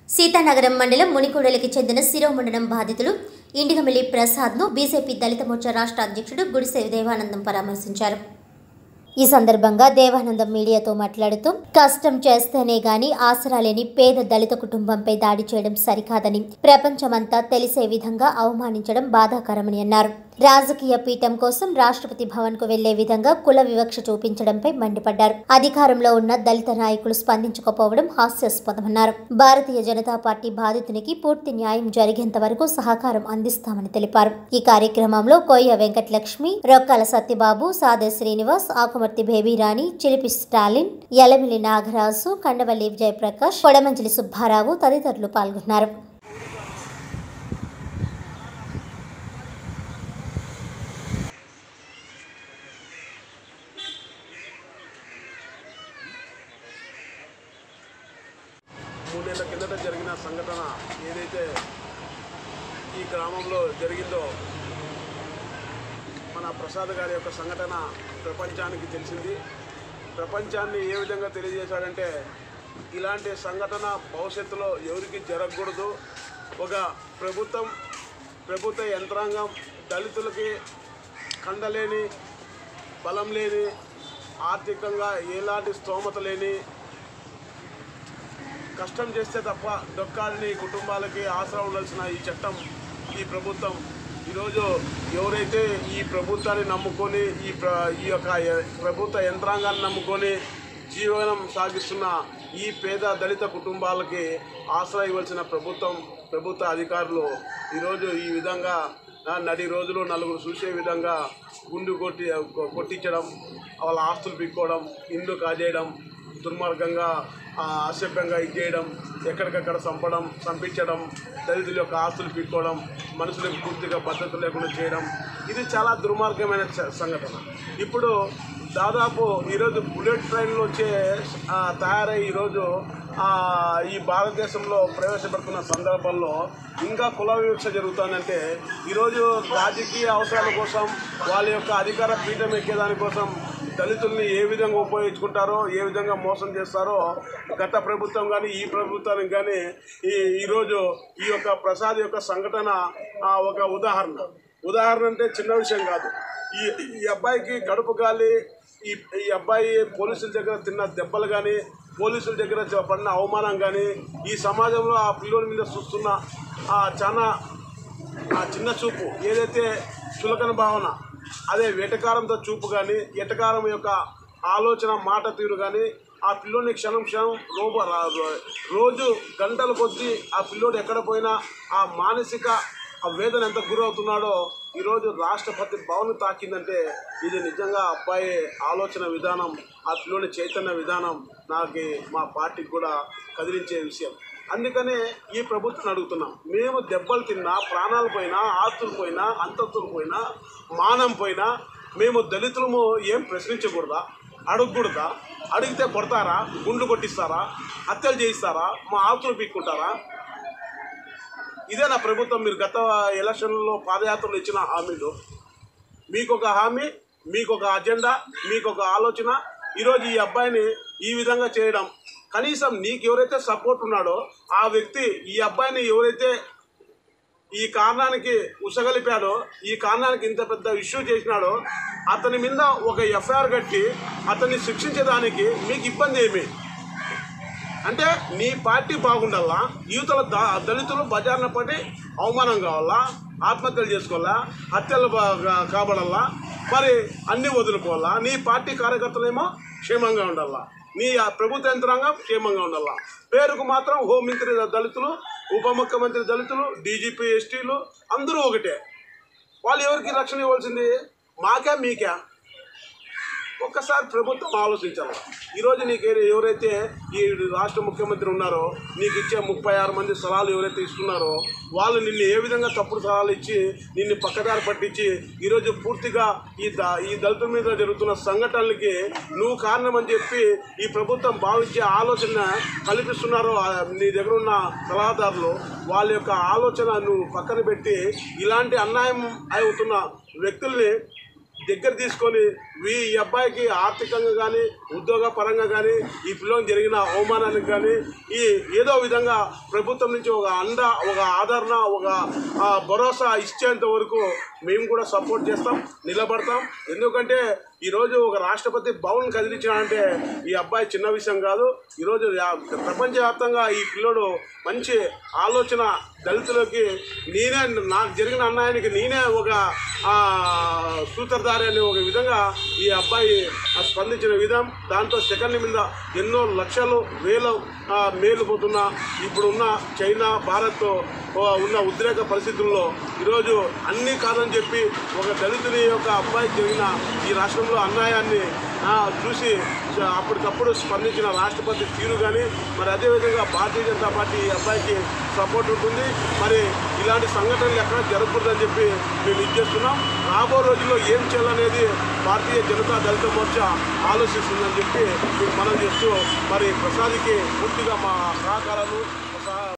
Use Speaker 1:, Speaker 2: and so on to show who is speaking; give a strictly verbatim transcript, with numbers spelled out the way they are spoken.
Speaker 1: సీతానగరం మండలం మునికోడలికి చెందిన శిరోమండలం బాధితులు ఇండిగమిల్లి ప్రసాద్ను బీజేపీ దళిత మోర్చా రాష్ట్ర అధ్యక్షుడు గుడిసె దేవానందం పరామర్శించారు. ఈ సందర్భంగా దేవానందం మీడియాతో మాట్లాడుతూ కష్టం చేస్తేనే గాని ఆసరా లేని పేద దళిత కుటుంబంపై దాడి చేయడం సరికాదని, ప్రపంచమంతా తెలిసే విధంగా అవమానించడం బాధాకరమని అన్నారు. రాజకీయ పీఠం కోసం రాష్ట్రపతి భవన్ కు వెళ్లే విధంగా కుల వివక్ష చూపించడంపై మండిపడ్డారు. అధికారంలో ఉన్న దళిత నాయకులు స్పందించకపోవడం హాస్యాస్పదమన్నారు. భారతీయ జనతా పార్టీ బాధితునికి పూర్తి న్యాయం జరిగేంత వరకు సహకారం అందిస్తామని తెలిపారు. ఈ కార్యక్రమంలో కొయ్య వెంకటలక్ష్మి, రొక్కాల సత్యబాబు, సాదే శ్రీనివాస్, ఆకుమర్తి బేబీరాణి, చిలిపి స్టాలిన్, యలమిలి నాగరాజు, కండవల్లి జయప్రకాష్, కొడమంచిలి సుబ్బారావు తదితరులు పాల్గొన్నారు.
Speaker 2: మూడేళ్ల కిందట జరిగిన సంఘటన ఏదైతే ఈ గ్రామంలో జరిగిందో, మన ప్రసాద్ గారి యొక్క సంఘటన ప్రపంచానికి తెలిసింది. ప్రపంచాన్ని ఏ విధంగా తెలియజేశాడంటే, ఇలాంటి సంఘటన భవిష్యత్తులో ఎవరికి జరగకూడదు. ఒక ప్రభుత్వం ప్రభుత్వ యంత్రాంగం దళితులకి కండలేని, బలం లేని, ఆర్థికంగా ఎలాంటి స్తోమత లేని, కష్టం చేస్తే తప్ప దొక్కాలని కుటుంబాలకి ఆసరా ఉండాల్సిన ఈ చట్టం, ఈ ప్రభుత్వం ఈరోజు ఎవరైతే ఈ ప్రభుత్వాన్ని నమ్ముకొని ఈ ప్ర ఈ యొక్క ప్రభుత్వ యంత్రాంగాన్ని నమ్ముకొని జీవనం సాగిస్తున్న ఈ పేద దళిత కుటుంబాలకి ఆసరా ఇవ్వాల్సిన ప్రభుత్వం, ప్రభుత్వ అధికారులు ఈరోజు ఈ విధంగా నడి రోజులు నలుగురు చూసే విధంగా గుండు కొట్టి కొట్టించడం, వాళ్ళ ఆస్తులు పిక్కోవడం, ఇండ్లు కాజేయడం, దుర్మార్గంగా అసభ్యంగా ఇది చేయడం, ఎక్కడికక్కడ చంపడం, చంపించడం, దళితుల యొక్క ఆస్తులు పీక్కోవడం, మనుషులకు పూర్తిగా భద్రత లేకుండా చేయడం, ఇది చాలా దుర్మార్గమైన సంఘటన. ఇప్పుడు దాదాపు ఈరోజు బుల్లెట్ ట్రైన్లు వచ్చే తయారై ఈరోజు ఈ భారతదేశంలో ప్రవేశపెడుతున్న సందర్భంలో ఇంకా కుల వివక్ష జరుగుతుందంటే, ఈరోజు రాజకీయ అవసరాల కోసం, వాళ్ళ యొక్క అధికార పీఠం ఎక్కేదానికోసం దళితుల్ని ఏ విధంగా ఉపయోగించుకుంటారో, ఏ విధంగా మోసం చేస్తారో గత ప్రభుత్వం కానీ ఈ ప్రభుత్వానికి కానీ ఈ ఈరోజు ఈ యొక్క ప్రసాద్ యొక్క సంఘటన ఒక ఉదాహరణ. ఉదాహరణ అంటే చిన్న విషయం కాదు. ఈ ఈ అబ్బాయికి కడుపు గాలి, ఈ ఈ అబ్బాయి పోలీసుల దగ్గర తిన్న దెబ్బలు కానీ, పోలీసుల దగ్గర పడిన అవమానం కానీ, ఈ సమాజంలో ఆ పిల్లోని మీద చూస్తున్న చాలా చిన్న చూపు, ఏదైతే చులకన భావన, అదే వెటకారంతో చూపు కానీ, ఎటకారం యొక్క ఆలోచన, మాట తీరు కానీ, ఆ పిల్లోని క్షణం క్షణం రోబో రోజు గంటల కొద్దీ ఆ పిల్లోడు ఎక్కడ పోయినా ఆ మానసిక ఆ వేదన ఎంత గురవుతున్నాడో ఈరోజు రాష్ట్రపతి భవన్ తాకిందంటే, ఇది నిజంగా అబ్బాయి ఆలోచన విధానం, ఆ పిల్లోని చైతన్య విధానం నాకు మా పార్టీకి కూడా కదిలించే విషయం. అందుకనే ఈ ప్రభుత్వం అడుగుతున్నాం, మేము దెబ్బలు తిన్నా, ప్రాణాలు పోయినా, ఆస్తులు పోయినా, అంతస్తులు పోయినా, మానం పోయినా మేము దళితులము ఏం ప్రశ్నించకూడదా? అడగకూడదా? అడిగితే కొడతారా? గుండ్లు కొట్టిస్తారా? హత్యలు చేయిస్తారా? మా ఆస్తులు పీక్కుంటారా? ఇదే నా ప్రభుత్వం. మీరు గత ఎలక్షన్లలో పాదయాత్రలు ఇచ్చిన హామీలు, మీకొక హామీ, మీకొక అజెండా, మీకొక ఆలోచన. ఈరోజు ఈ అబ్బాయిని ఈ విధంగా చేయడం, కనీసం నీకు ఎవరైతే సపోర్ట్ ఉన్నాడో ఆ వ్యక్తి ఈ అబ్బాయిని ఎవరైతే ఈ కారణానికి ఉసగలిపాడో, ఈ కారణానికి ఇంత పెద్ద ఇష్యూ చేసినాడో, అతని మీద ఒక ఎఫ్ఐఆర్ కట్టి అతన్ని శిక్షించేదానికి మీకు ఇబ్బంది ఏమి? అంటే నీ పార్టీ బాగుండాలా, యువతల దళితులు బజార్న పడి అవమానం కావాలా, ఆత్మహత్యలు చేసుకోవాలా, హత్యలు కాబడాలా, మరి అన్నీ వదులుకోవాలా? నీ పార్టీ కార్యకర్తలేమో క్షేమంగా ఉండాలా, నీ ప్రభుత్వ యంత్రాంగం క్షేమంగా ఉండాలా. పేరుకు మాత్రం హోంమంత్రి దళితులు, ఉప ముఖ్యమంత్రి దళితులు, డీజీపీ ఎస్టీలు అందరూ ఒకటే. వాళ్ళు ఎవరికి రక్షణ ఇవ్వాల్సింది? మాకే మీకే? ఒక్కసారి ప్రభుత్వం ఆలోచించాలి. ఈరోజు నీకు ఎవరైతే ఈ రాష్ట్ర ముఖ్యమంత్రి ఉన్నారో, నీకు ఇచ్చే ముప్పై ఆరు మంది సలహాలు ఎవరైతే ఇస్తున్నారో, వాళ్ళు నిన్ను ఏ విధంగా తప్పుడు సలహాలు ఇచ్చి నిన్ను పక్కదారి పట్టించి ఈరోజు పూర్తిగా ఈ ద ఈ దళితుల మీద జరుగుతున్న సంఘటనలకి నువ్వు కారణమని చెప్పి ఈ ప్రభుత్వం భావించే ఆలోచన కల్పిస్తున్నారో నీ దగ్గర ఉన్న సలహాదారులు, వాళ్ళ యొక్క ఆలోచన నువ్వు పక్కన పెట్టి ఇలాంటి అన్యాయం అవుతున్న వ్యక్తుల్ని దగ్గర తీసుకొని ఈ అబ్బాయికి ఆర్థికంగా కానీ ఉద్యోగ పరంగా కానీ ఈ పిల్లలకు జరిగిన అవమానానికి కానీ ఈ ఏదో విధంగా ప్రభుత్వం నుంచి ఒక అండ ఒక ఆదరణ ఒక భరోసా ఇచ్చేంత వరకు మేము కూడా సపోర్ట్ చేస్తాం, నిలబడతాం. ఎందుకంటే ఈరోజు ఒక రాష్ట్రపతి భవన్ కదిలించాడంటే ఈ అబ్బాయి చిన్న విషయం కాదు. ఈరోజు ప్రపంచవ్యాప్తంగా ఈ పిల్లోడు మంచి ఆలోచన, దళితులకి నేనే నాకు జరిగిన అన్యాయానికి నేనే ఒక సూత్రధారి అనే ఒక విధంగా ఈ అబ్బాయి స్పందించిన విధం, దాంతో సెకండ్ మీద ఎన్నో లక్షలు వేలు మేలు పోతున్న ఇప్పుడున్న చైనా భారత్తో ఉన్న ఉద్రేక పరిస్థితుల్లో ఈరోజు అన్నీ కాదని చెప్పి ఒక దళితుని యొక్క అబ్బాయికి జరిగిన ఈ రాష్ట్రంలో అన్యాయాన్ని చూసి అప్పటికప్పుడు స్పందించిన రాష్ట్రపతి తీరు కానీ మరి అదేవిధంగా భారతీయ జనతా పార్టీ ఈ అబ్బాయికి సపోర్ట్ ఉంటుంది. మరి ఇలాంటి సంఘటనలు ఎక్కడ జరగకూడదని చెప్పి మేము ఇచ్చేస్తున్నాం. రాబో రోజుల్లో ఏం చేయాలనేది భారతీయ జనతా దళిత మోర్చా ఆలోచిస్తుందని చెప్పి మేము మనం చేస్తూ మరి ప్రసాద్కి పూర్తిగా మా సహకారాలు